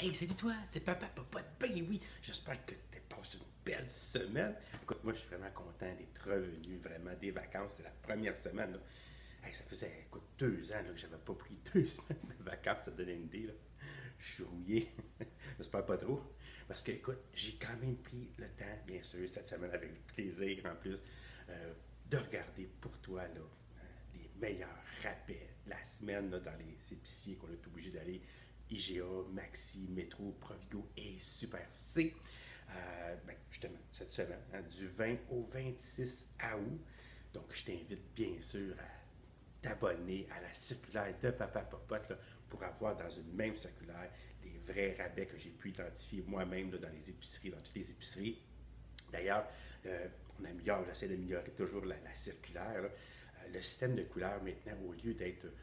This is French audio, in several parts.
Hey, salut toi, c'est Papa Popote. Ben oui, j'espère que tu passé une belle semaine. Écoute, moi, je suis vraiment content d'être revenu vraiment des vacances. C'est la première semaine. Là. Hey, ça faisait, écoute, 2 ans là, que j'avais pas pris 2 semaines de vacances, ça te donne une idée. Là. Je suis rouillé. J'espère pas trop. Parce que, écoute, j'ai quand même pris le temps, bien sûr, cette semaine avec plaisir en plus, euh, de regarder pour toi là, les meilleurs rabais de la semaine là, dans les épiciers qu'on est obligé d'aller. IGA, Maxi, Métro, Provigo et Super C. Justement, cette semaine, hein, du 20 au 26 août. Donc, je t'invite bien sûr à t'abonner à la circulaire de Papa Popote là, pour avoir dans une même circulaire les vrais rabais que j'ai pu identifier moi-même là, dans les épiceries, dans toutes les épiceries. D'ailleurs, on améliore, j'essaie d'améliorer toujours la circulaire. Là. Le système de couleurs maintenant, au lieu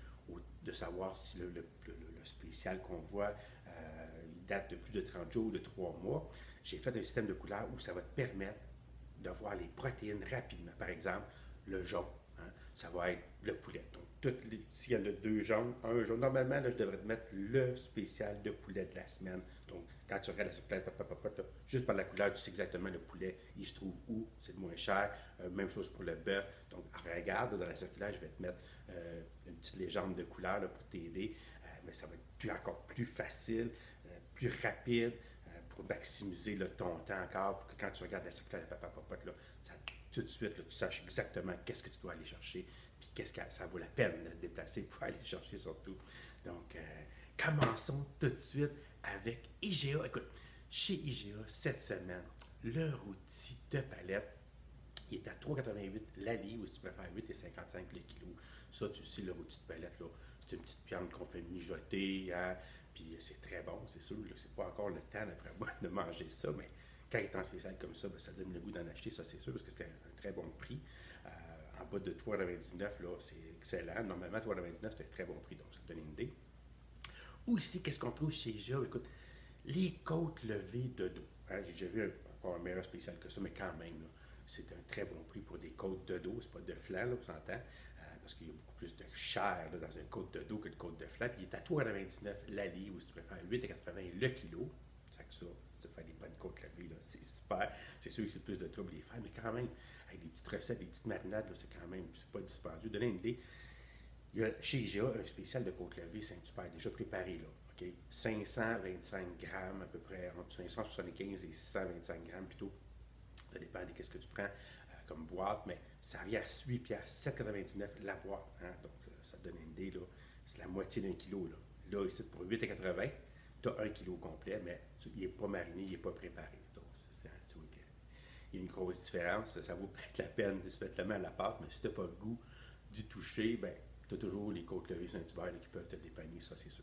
de savoir si le spécial qu'on voit il date de plus de 30 jours ou de 3 mois, j'ai fait un système de couleurs où ça va te permettre de voir les protéines rapidement. Par exemple, le jaune, hein, ça va être le poulet. Donc, s'il y a deux jaunes, un jaune, normalement, là, je devrais te mettre le spécial de poulet de la semaine. Donc, quand tu regardes la circulaire, juste par la couleur, tu sais exactement le poulet, il se trouve où, c'est le moins cher. Même chose pour le bœuf. Donc, regarde dans la circulaire, je vais te mettre une petite légende de couleur là, pour t'aider. Mais ça va être encore plus facile, plus rapide pour maximiser là, ton temps encore, pour que quand tu regardes la circulaire de Papa Popote, là, ça, tout de suite, là, tu saches exactement qu'est-ce que tu dois aller chercher, puis qu'est-ce que ça vaut la peine de se déplacer pour aller chercher surtout. Donc, commençons tout de suite avec IGA. Écoute, chez IGA, cette semaine, le rôti de palette, il est à 3,88 la livre, ou si tu préfères 8,55 le kilo. Ça, tu sais, le rôti de palette, là, c'est une petite viande qu'on fait mijoter, hein, puis c'est très bon, c'est sûr. Là, c'est pas encore le temps, d'après moi, de manger ça, mais quand il est en spécial comme ça, ben, ça donne le goût d'en acheter, ça c'est sûr, parce que c'est un très bon prix. En bas de 3,99, là, c'est excellent. Normalement, 3,99, c'est un très bon prix, donc ça te donne une idée. Aussi, qu'est-ce qu'on trouve chez Gia? Écoute, les côtes levées de dos. Hein, j'ai déjà vu encore un meilleur spécial que ça, mais quand même, là, c'est un très bon prix pour des côtes de dos. C'est pas de flanc, là, on s'entend, parce qu'il y a beaucoup plus de chair là, dans une côte de dos que de côte de flanc. Puis il est à 3,99 la livre, ou si tu préfères 8,80 le kilo. C'est que ça, tu fais des bonnes côtes levées, là, c'est super. C'est sûr que c'est plus de trouble les faire, mais quand même, avec des petites recettes, des petites marinades, là, c'est quand même, c'est pas dispendieux. Donner une idée, il y a chez IGA un spécial de côte levée Saint-Hubert déjà préparé, là. OK? 525 grammes, à peu près entre 575 et 625 grammes plutôt. Ça dépend de ce que tu prends comme boîte, mais ça revient à 8 piastres, 7,99 la boîte. Hein? Donc, ça te donne une idée, là. C'est la moitié d'un kilo, là. Là, ici, pour 8,80, tu as un kilo complet, mais il n'est pas mariné, il n'est pas préparé. Donc, tu vois il y a une grosse différence. Ça vaut peut-être la peine de se mettre la main à la pâte, mais si tu n'as pas le goût d'y toucher, ben, tu as toujours les côtes levées Saint-Hubert qui peuvent te dépanner, ça c'est sûr.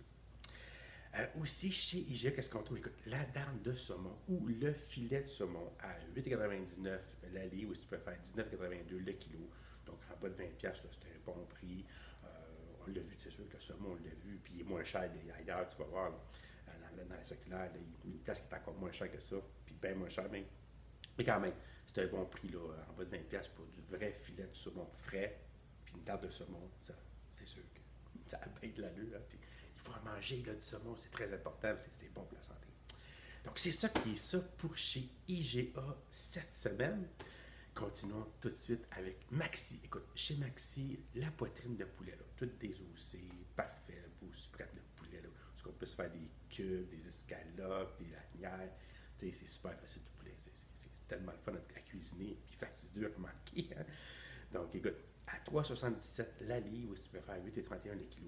Aussi, chez IGA, qu'est-ce qu'on trouve? Écoute, la dinde de saumon ou le filet de saumon à 8,99 la livre, ou si tu préfères 19,82 le kilo. Donc, en bas de 20$, c'est un bon prix. On l'a vu, c'est sûr que le saumon, on l'a vu, puis il est moins cher ailleurs, tu vas voir, dans la circulaire, il y a une place qui est encore moins chère que ça, puis bien moins cher même. Mais quand même, c'est un bon prix, là, en bas de 20$ pour du vrai filet de saumon frais, puis une tarte de saumon, ça, c'est sûr que ça a bien de l'allure. Hein, puis il faut en manger là, du saumon, c'est très important, c'est bon pour la santé. Donc, c'est ça qui est ça pour chez IGA cette semaine. Continuons tout de suite avec Maxi. Écoute, chez Maxi, la poitrine de poulet, là, toute désossée, parfait, pour suprême de poulet, là, parce qu'on peut se faire des cubes, des escalopes, des lanières. C'est super facile du poulet. C'est tellement le fun à cuisiner, puis fastidieux à manquer. Hein? Donc, écoute, à 3,77 la livre, ou si tu préfères 8,31 le kilo,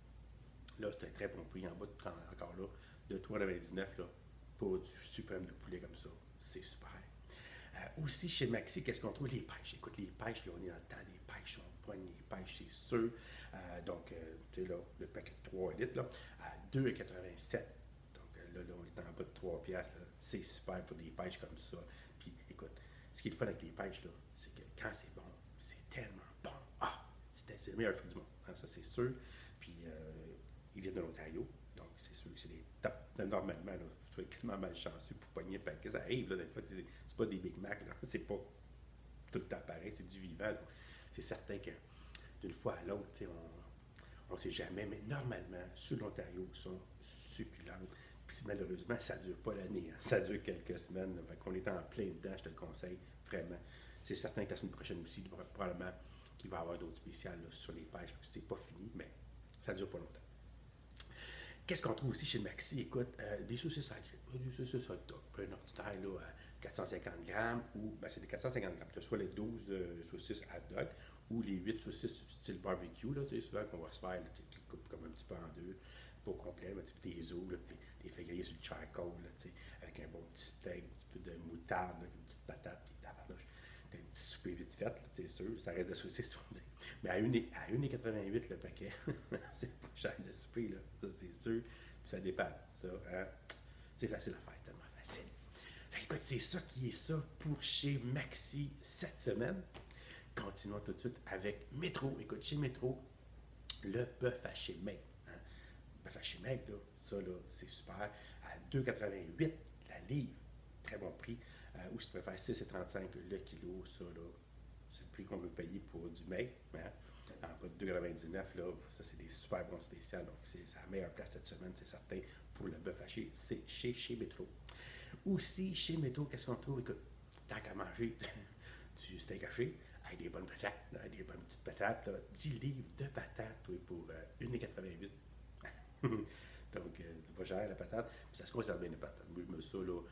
là c'est un très bon prix en bas, encore là, de 3,99 là, pour du suprême de poulet comme ça. C'est super. Aussi, chez Maxi, qu'est-ce qu'on trouve? Les pêches. Écoute, les pêches, là, on est dans le temps des pêches. On pogne les pêches, c'est sûr. Donc, tu sais, là, le paquet de 3 litres, là, à 2,87. Donc, là, on est en bas de 3 piastres. C'est super pour des pêches comme ça. Puis, écoute, ce qui est le fun avec les pêches, là, c'est que quand c'est bon, c'est tellement bon. Ah! C'est le meilleur fruit du monde. Hein, ça, c'est sûr. Puis, ils viennent de l'Ontario. Donc, c'est sûr que c'est des top. Normalement, là, tu vas être tellement malchanceux pour pogner un paquet. Ça arrive, là, des fois, c'est pas des Big Mac, là. C'est pas tout le temps pareil, c'est du vivant. Donc, c'est certain que d'une fois à l'autre, on ne sait jamais, mais normalement, ceux de l'Ontario sont succulentes. Puis malheureusement, ça ne dure pas l'année, hein. Ça dure quelques semaines. Là. Fait qu'on est en plein dedans, je te le conseille vraiment. C'est certain que la semaine prochaine aussi, probablement qu'il va y avoir d'autres spéciales là, sur les pêches, parce que c'est pas fini, mais ça ne dure pas longtemps. Qu'est-ce qu'on trouve aussi chez Maxi? Écoute, des saucisses à grill, des saucisses hot dog, un ordinaire là, à 450 grammes, ou ben, c'est des 450 grammes. Tu as soit les 12 saucisses hot dog, ou les 8 saucisses style barbecue, là, tu sais, souvent qu'on va se faire, là, tu coupes comme un petit peu en deux, pas au complet, mais des os, là, des fais griller sur le charcoal, là, tu sais, avec un bon petit steak, un petit peu de moutarde, là, une petite patate, puis tabarnouche. T'as un petit souper vite fait, là, c'est sûr, ça reste de saucisses, on dit. Mais à 1,88 le paquet, c'est pas cher le souper, là, ça c'est sûr. Puis ça dépend, ça, hein? C'est facile à faire, tellement facile. Fait que, écoute, c'est ça qui est ça pour chez Maxi cette semaine. Continuons tout de suite avec Métro. Écoute, chez Métro, le bœuf haché maigre. Hein? Bœuf haché maigre, là, ça, là, c'est super. À 2,88 la livre. Très bon prix. Ou si tu préfères 6,35 le kilo, ça, là, c'est le prix qu'on veut payer pour du maigre. Hein? En bas de 2,99 là, ça, c'est des super bons spéciaux. Donc, c'est la meilleure place cette semaine, c'est certain, pour le bœuf haché. C'est chez Métro. Aussi, chez Métro, qu'est-ce qu'on trouve? Écoute, tant qu'à manger du steak haché, avec des bonnes patates, avec des bonnes petites patates, là, 10 livres de patates oui, pour 1,88 Donc, c'est pas cher la patate. Puis ça se conserve bien les patates. Moi, je mets ça, là,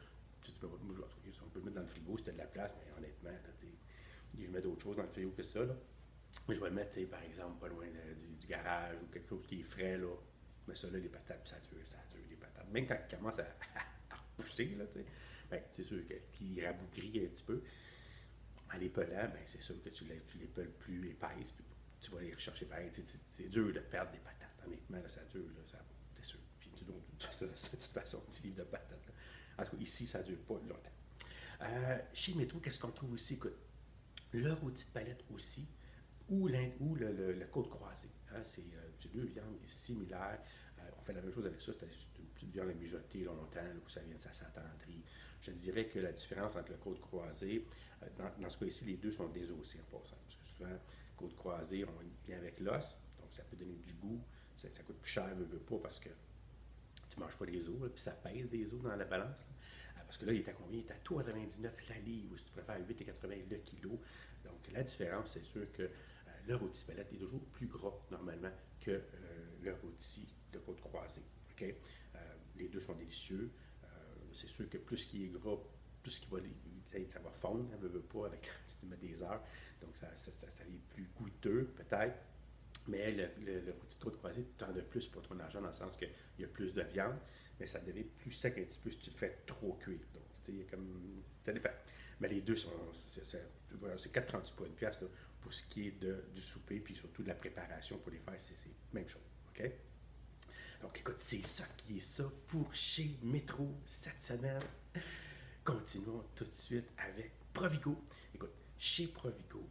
on peut le mettre dans le frigo si tu as de la place, mais honnêtement, là, je mets d'autres choses dans le frigo que ça. Là. Mais je vais le mettre, par exemple, pas loin du garage ou quelque chose qui est frais. Là. Mais ça, là, les patates, ça dure, les patates. Même quand ils commencent à repousser, là, ben, c'est sûr qu'ils rabougrit un petit peu. En les pelant, ben, c'est sûr que tu les pelles plus épaisses, puis tu vas les rechercher pareil. C'est dur de perdre des patates, honnêtement, là, ça dure, là, c'est sûr. Puis de toute façon, 10 livres de patates. Là. En tout cas, ici, ça ne dure pas longtemps. Chez Métro, qu'est-ce qu'on trouve aussi? Écoute, le rôti de palette aussi, ou le côte croisée. Hein, c'est deux viandes similaires. On fait la même chose avec ça. C'est une petite viande à mijoter longtemps, là, où ça vient de sa s'attendrir. Je dirais que la différence entre le côte croisée, dans ce cas-ci, les deux sont désossés en passant. Parce que souvent, côte croisée, on vient avec l'os, donc ça peut donner du goût. Ça coûte plus cher, veut pas, parce que tu ne manges pas des os, là, puis ça pèse des os dans la balance. Là. Parce que là, il est à combien? Il est à 2,99 la livre, ou si tu préfères 8,80 le kilo. Donc, la différence, c'est sûr que le rôti palette est toujours plus gras, normalement, que le rôti de côte croisée. Okay? Les deux sont délicieux. C'est sûr que plus qu'il est gras, plus qu'il va, ça va fondre, ne veut pas, avec si tu mets des heures. Donc, ça est plus goûteux, peut-être. Mais le rôti de côte croisée, tu en as plus pour ton argent, dans le sens qu'il y a plus de viande, mais ça devient plus sec un petit peu si tu le fais trop cuire. Donc, tu sais, comme. Ça dépend. Mais les deux sont. C'est 4,36 pour une pièce là, pour ce qui est du souper, puis surtout de la préparation pour les faire, c'est la même chose. OK? Donc, écoute, c'est ça qui est ça pour chez Métro cette semaine. Continuons tout de suite avec Provigo. Écoute, chez Provigo,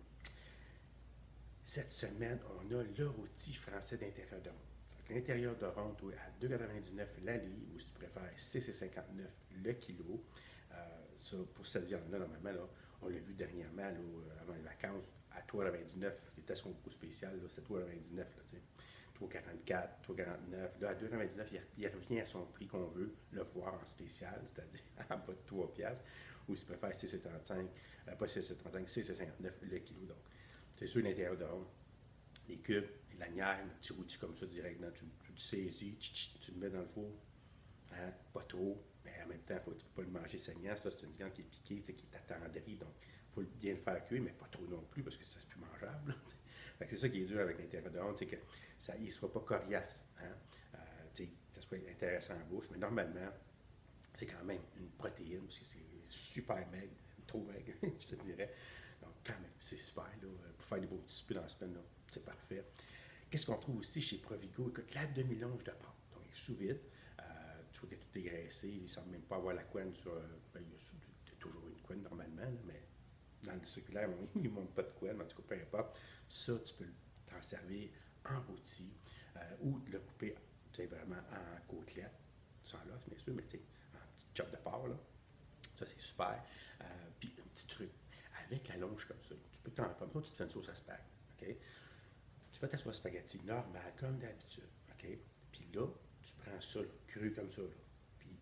cette semaine, on a le rôti français d'intérieur de ronde. L'intérieur de ronde à 2,99 la livre, ou si tu préfères 6,59 le kilo. Ça, pour cette viande-là, normalement, là, on l'a vu dernièrement, là, avant les vacances, à 3,99, il était son coût spécial, c'est 3,99, 3,44, 3,49. Là, à 2,99, il revient à son prix qu'on veut le voir en spécial, c'est-à-dire en bas de 3 piastres, ou si tu préfères 6,35, pas 6,35, 6,59 le kilo. Donc, c'est sûr, l'intérieur de ronde, les cubes, les lanières, le petit rôti comme ça, direct, tu le saisis, tu le mets dans le four, hein, pas trop, mais en même temps, tu ne peux pas le manger saignant. Ça, c'est une viande qui est piquée, qui est attendrie, donc il faut bien le faire cuire, mais pas trop non plus, parce que ça, c'est plus mangeable. Fait que c'est ça qui est dur avec l'intérieur de ronde, c'est que il ne soit pas coriace. Hein? Ça soit intéressant en bouche, mais normalement, c'est quand même une protéine, parce que c'est super maigre, trop maigre, je te dirais. Donc, quand même, c'est super, là, pour faire des beaux petits soupers dans la semaine, là, c'est parfait. Qu'est-ce qu'on trouve aussi chez Provigo? Écoute, la demi-longe de pâte, donc sous vide. Tu vois qu'il est tout dégraissé, il ne semble même pas avoir la couenne sur. Il y a toujours une couenne normalement, là, mais dans le circulaire, il ne monte pas de couenne, en tout cas, peu importe. Ça, tu peux t'en servir en rôti ou le couper vraiment en côtelette, sans l'os, bien sûr, mais en petit chop de porc, là. Ça, c'est super. Puis, un petit truc, avec la longe comme ça, tu peux t'en prendre. Toi, tu te fais une sauce à spag, OK? Tu fais ta sauce spaghetti normale, comme d'habitude, OK? Puis là, tu prends ça, là, cru comme ça, là. Puis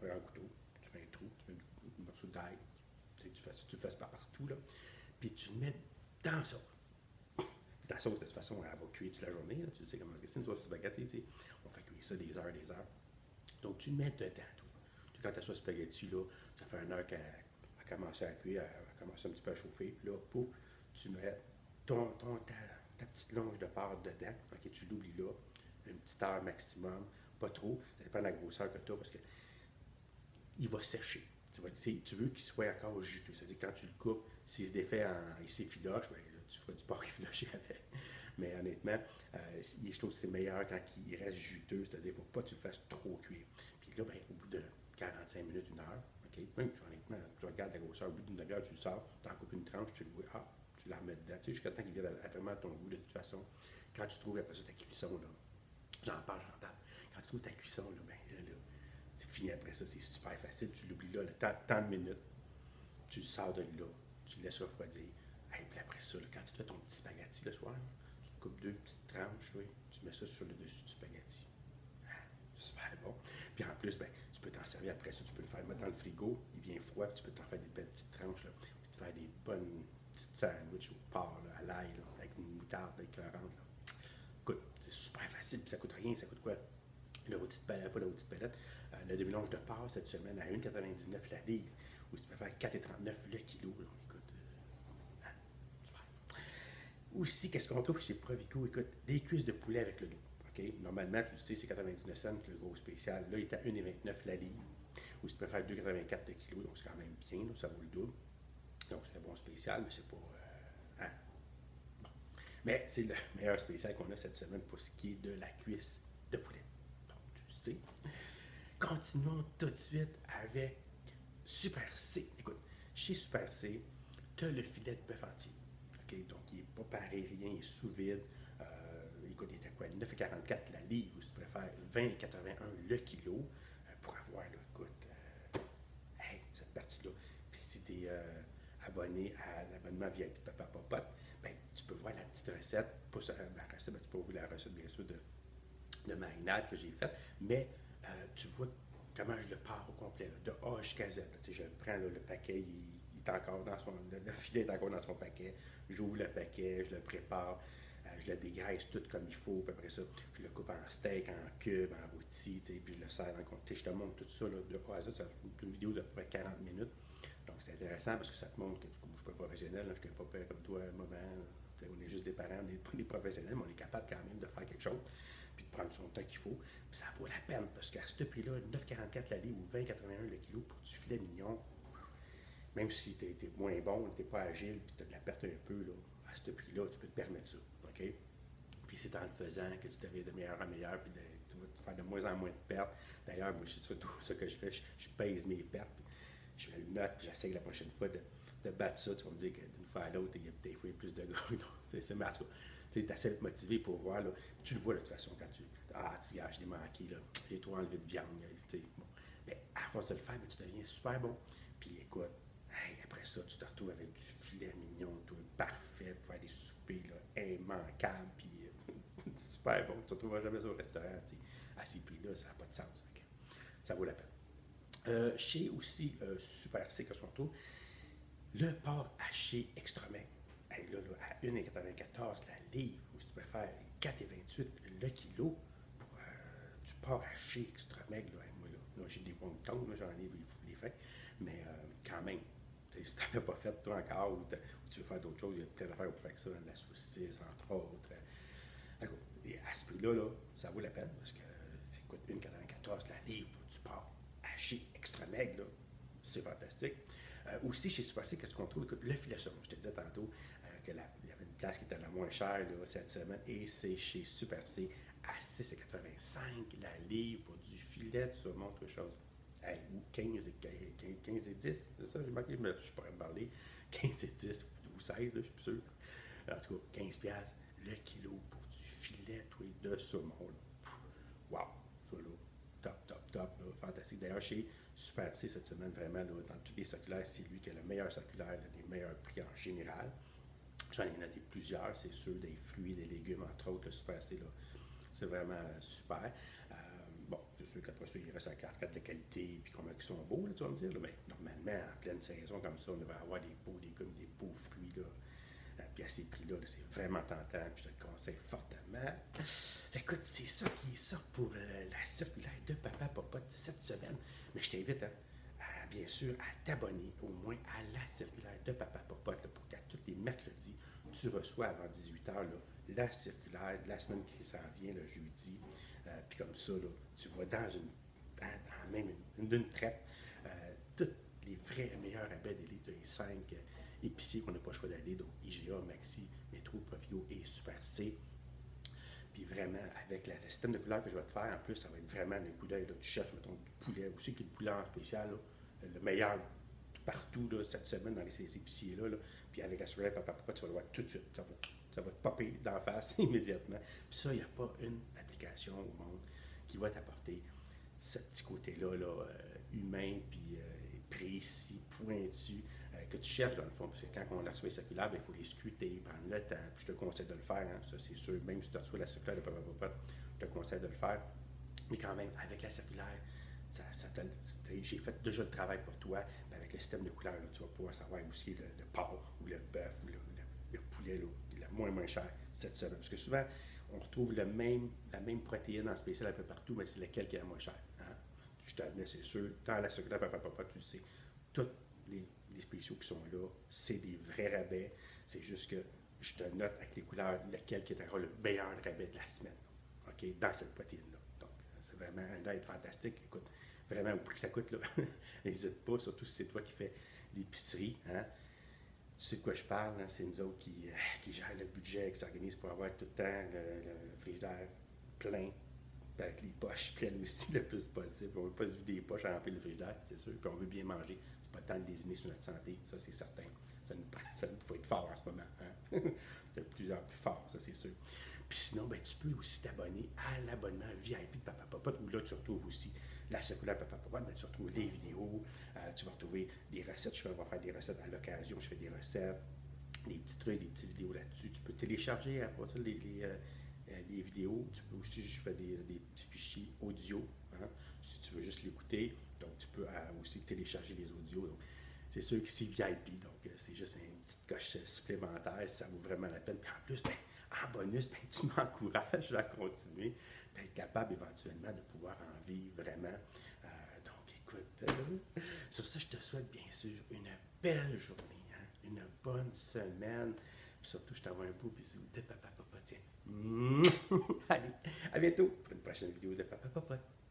fais un couteau, tu fais un trou, tu mets un morceau d'ail, tu le fais pas partout, là. Puis tu le mets dans ça. Ta sauce, de toute façon, elle va cuire toute la journée, là. Tu sais comment c'est une sauce spaghetti, tu sais. On fait cuire ça des heures, des heures. Donc, tu le mets dedans, toi. Quand ta sauce spaghetti, là, ça fait une heure qu'elle a commencé à cuire, elle a commencé un petit peu à chauffer. Puis là, pouf, tu mets ta petite longe de pâte dedans. OK, tu l'oublies là, une petite heure maximum, pas trop. Ça dépend de la grosseur que tu as parce qu'il va sécher. Tu veux qu'il soit encore juteux. C'est-à-dire que quand tu le coupes, s'il se défait il s'effiloche, ben, là, tu feras du porc effiloché avec. Mais honnêtement, je trouve que c'est meilleur quand il reste juteux, c'est-à-dire qu'il ne faut pas que tu le fasses trop cuire. Puis là, ben, au bout de 45 minutes, une heure, OK, même honnêtement, tu regardes la grosseur, au bout d'une demi-heure, tu le sors, tu en coupes une tranche, tu le vois, tu la remets dedans, tu sais, jusqu'à temps qu'il vienne vraiment à ton goût de toute façon. Quand tu trouves après ça ta cuisson, là, j'en parle. Quand tu trouves ta cuisson, là, ben là, c'est fini après ça, c'est super facile, tu l'oublies là, le tant de minutes, tu le sors de là, tu le laisses refroidir. Et puis après ça, là, quand tu te fais ton petit spaghetti le soir, tu te coupes 2 petites tranches, tu mets ça sur le dessus du spaghetti. Super bon. Puis en plus, ben, tu peux t'en servir après ça, tu peux le faire mettre dans le frigo, il vient froid, puis tu peux t'en faire des belles petites tranches, là, puis te faire des bonnes petites sandwichs au porc, là, à l'ail, là, avec une moutarde écœurante. Écoute, c'est super facile, puis ça coûte rien, ça coûte quoi? Le rôti de palette, pas le rôti de palette, le demi-longe de porc cette semaine à 1,99 la livre, ou tu peux faire 4,39 le kilo. Là. Écoute, super. Aussi, qu'est-ce qu'on trouve chez Provico? Écoute, des cuisses de poulet avec le dos. Okay? Normalement, tu sais, c'est 99 cents le gros spécial. Là, il est à 1,29 la livre. Ou si tu peux faire 2,84 le kilo, donc c'est quand même bien, là, ça vaut le double. Donc c'est un bon spécial, mais c'est pas. Hein? Bon. Mais c'est le meilleur spécial qu'on a cette semaine pour ce qui est de la cuisse de poulet. Donc tu sais. Continuons tout de suite avec Super C. Écoute, chez Super C, tu as le filet de bœuf entier. Okay? Donc, il n'est pas paré, rien, il est sous vide. Écoute, il était quoi? 9,44 la livre, ou si tu préfères 20,81 le kilo, pour avoir, là, écoute, hey, cette partie-là. Puis si tu es abonné à l'abonnement VIP Papa Popote, ben, tu peux voir la petite recette, pas la recette, ben, tu peux voir la recette, bien sûr, de marinade que j'ai faite, mais tu vois comment je le pars au complet, là, de A jusqu'à Z. Là, je prends là, le paquet, il est encore dans son. Le filet est encore dans son paquet. J'ouvre le paquet, je le prépare, je le dégraisse tout comme il faut. Puis après ça, je le coupe en steak, en cubes, en rôti, puis je le sers dans le compte. Je te montre tout ça là, de A à Z. Ça fait une vidéo de près 40 minutes. Donc c'est intéressant parce que ça te montre que je ne suis pas professionnel, là, je ne suis pas père comme toi, maman. On est juste des parents, des professionnels, mais on est capable quand même de faire quelque chose, puis de prendre son temps qu'il faut. Puis ça vaut la peine, parce qu'à ce prix-là, 9,44 la livre ou 20,81 le kilo pour du filet mignon, même si tu es moins bon, tu n'es pas agile, puis tu as de la perte un peu, là, à ce prix-là, tu peux te permettre ça. OK? Puis c'est en le faisant que tu deviens de meilleur en meilleur, puis tu vas te faire de moins en moins de pertes. D'ailleurs, moi, c'est tout ce que je fais, je pèse mes pertes, je fais une note, puis j'essaye la prochaine fois de battre ça. Tu vas me dire que d'une fois à l'autre, il y a des fois plus de gras. C'est marrant. Tu essaies de te motiver pour voir. Là, tu le vois de toute façon quand tu. Je l'ai manqué, là. J'ai trop enlevé de viande. Bon. Mais à force de le faire, tu deviens super bon. Puis écoute, hey, après ça, tu te retrouves avec du filet mignon, tout parfait, pour faire des soupers là, immanquables. Puis super bon. Tu ne te retrouveras jamais au restaurant. À ces prix-là, ça n'a pas de sens. Ça vaut la peine. Chez aussi Super C que son tour, le porc haché extra maigre. Hey, là, à 1,94 la livre, ou si tu préfères 4,28 le kilo pour du porc haché extra maigre. Là, moi, là j'ai des bons tons, j'en ai les faits, mais quand même, si tu n'en as pas fait toi encore, ou tu veux faire d'autres choses, il y a plein d'affaires pour faire ça, la saucisse, entre autres. Et à ce prix-là, là, ça vaut la peine parce que ça coûte 1,94 la livre pour du porc haché extra maigre. Là. C'est fantastique. Aussi, chez Super C, qu'est-ce qu'on trouve? Écoute, le filet saumon. Je te disais tantôt qu'il y avait une place qui était la moins chère là, cette semaine, et c'est chez Super C à 6,85 la livre pour du filet de saumon, quelque chose. Hey, ou 15 et 10, c'est ça? J'ai marqué, je pourrais me parler. 15 et 10 ou 16, là, je suis plus sûr. En tout cas, 15$ le kilo pour du filet de saumon. Wow! Ça, là, top, là, fantastique. D'ailleurs, chez Super C cette semaine, vraiment, là, dans tous les circulaires, c'est lui qui a le meilleur circulaire, là, les meilleurs prix en général. J'en ai noté plusieurs, c'est sûr, des fruits, des légumes, entre autres, le Super C, là, c'est vraiment super. Bon, c'est sûr qu'après ça, il reste la carte de qualité, puis comment ils sont beaux, là, tu vas me dire. Là. Mais normalement, en pleine saison comme ça, on devrait avoir comme des beaux fruits, là. Puis à ces prix-là, là, c'est vraiment tentant, puis je te le conseille fortement. Écoute, c'est ça qui est ça pour la circulaire de Papa Popote cette semaine. Mais je t'invite, hein, bien sûr, à t'abonner au moins à la circulaire de Papa Popote, là, pour qu'à tous les mercredis, tu reçois avant 18h la circulaire de la semaine qui s'en vient, le jeudi. Puis comme ça, là, tu vas même une traite, tous les vrais meilleurs rabais des 5 épiciers qu'on n'a pas le choix d'aller, donc IGA, Maxi, Métro, Profio et Super C. Puis vraiment, avec le système de couleurs que je vais te faire, en plus, ça va être vraiment le coup d'œil. Tu cherches, mettons, du poulet, aussi qui est le poulet en spécial, là, le meilleur partout là, cette semaine dans ces épiciers-là. Là. Puis avec la soirée Papa Papa, tu vas le voir tout de suite. Ça va te popper d'en face immédiatement. Puis ça, il n'y a pas une application au monde qui va t'apporter ce petit côté-là, là, humain, puis précis, pointu, que tu cherches dans le fond. Parce que quand on reçoit les circulaires, il faut les scruter, prendre le temps. Puis je te conseille de le faire, hein, ça c'est sûr. Même si tu reçois la circulaire de Papa Papa, je te conseille de le faire. Mais quand même, avec la circulaire, j'ai fait déjà le travail pour toi. Mais avec le système de couleurs, là, tu vas pouvoir savoir aussi le porc ou le bœuf ou le poulet là, le moins cher cette semaine. Parce que souvent, on retrouve la même protéine en spécial un peu partout, mais c'est lequel qui est la moins cher. Hein? Je t'admets, c'est sûr. Dans la circulaire Papa Papa, tu sais, tous les spéciaux qui sont là, c'est des vrais rabais. C'est juste que je te note avec les couleurs lequel qui est encore le meilleur rabais de la semaine. OK? Dans cette protéine-là. Donc, c'est vraiment un aide fantastique. Écoute, vraiment, au prix que ça coûte, là, n'hésite pas, surtout si c'est toi qui fais l'épicerie. Hein? Tu sais de quoi je parle, hein? C'est nous autres qui gèrent le budget, qui s'organisent pour avoir tout le temps le frigidaire plein, avec les poches pleines aussi le plus possible. On ne veut pas se vider les poches à remplir le frigidaire, c'est sûr, puis on veut bien manger. C'est pas le temps de désigner sur notre santé, ça c'est certain. Ça nous faut être fort en ce moment. Hein? De plus en plus fort, ça c'est sûr. Puis sinon, ben, tu peux aussi t'abonner à l'abonnement VIP de Papa Popote, où là tu retrouves aussi la circulaire Papa Popote, ben, tu retrouves les vidéos, tu vas retrouver des recettes, je vais faire des recettes à l'occasion, je fais des recettes, des petits trucs, des petites vidéos là-dessus. Tu peux télécharger à partir les vidéos, tu peux aussi, je fais des petits fichiers audio, hein, si tu veux juste l'écouter, donc tu peux aussi télécharger les audios. Donc, c'est sûr que c'est VIP, donc c'est juste une petite coche supplémentaire, ça vaut vraiment la peine. Puis en plus, ben, en bonus, ben, tu m'encourages à continuer, d'être capable éventuellement de pouvoir en vivre vraiment. Donc écoute, sur ça, je te souhaite bien sûr une belle journée, hein, une bonne semaine. Puis surtout, je t'envoie un beau bisou de Papa Papa. Tiens. Allez, à bientôt pour une prochaine vidéo de Papa Papa.